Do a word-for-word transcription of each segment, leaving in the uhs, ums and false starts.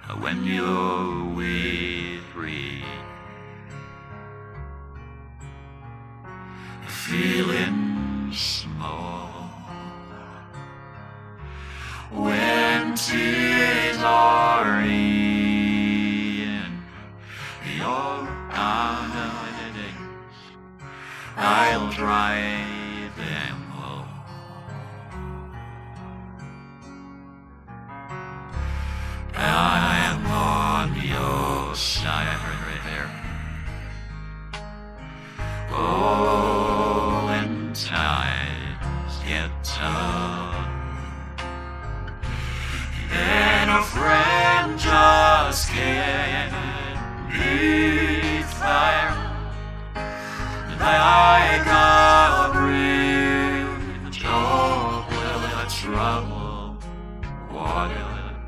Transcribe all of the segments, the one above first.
when you're weary, feeling small, when tears are in your eyes, I'll dry them all. I am on your side right there. Oh, when times get tough, and a friend just can't be there, like a bridge over troubled waters,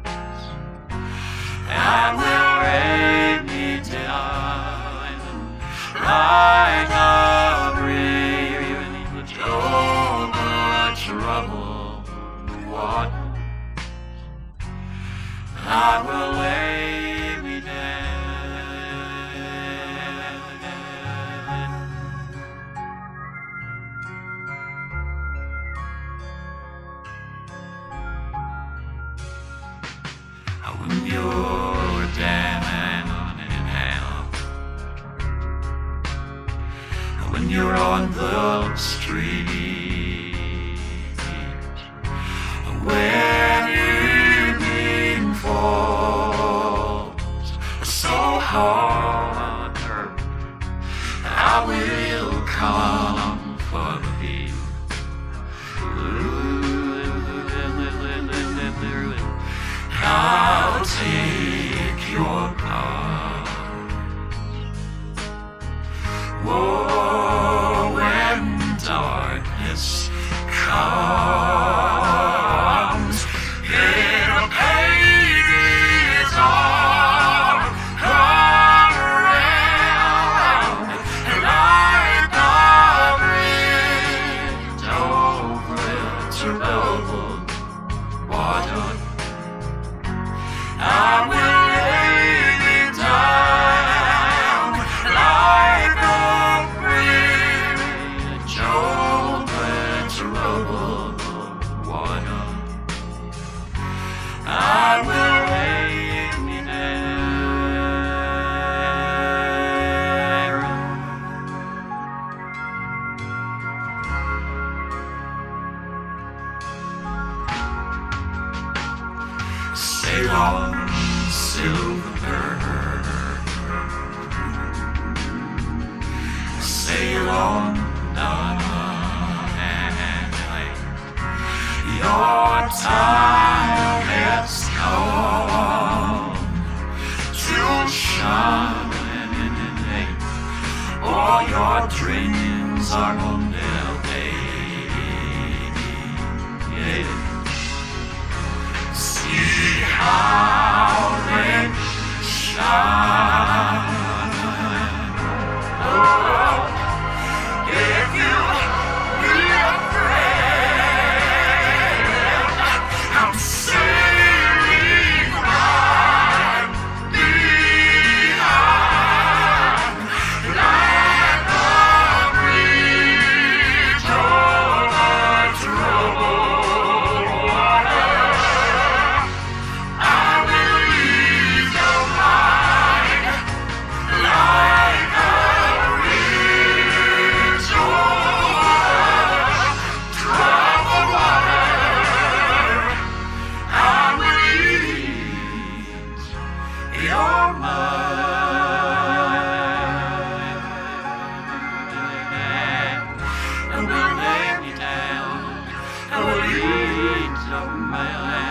and will rain me down like a bridge over troubled waters. I will lay me down. When you're down in hell, when you're on the street, when evening falls so hard, I will comfort you. I'll take your part. Oh, when darkness comes, in a pain is all around, like a bridge over troubled water. I will lay me down like a bridge over troubled water. I will lay me down. Sail on, silver bird, sail on down, your time has come to shine. All your dreams are on their way. See how they shine. Oh, if you be afraid, I'm sailing right behind, like a bridge over troubled water. I will leave your mind like a bridge over troubled water. I will ease your mind and will lay me down. I will ease your mind.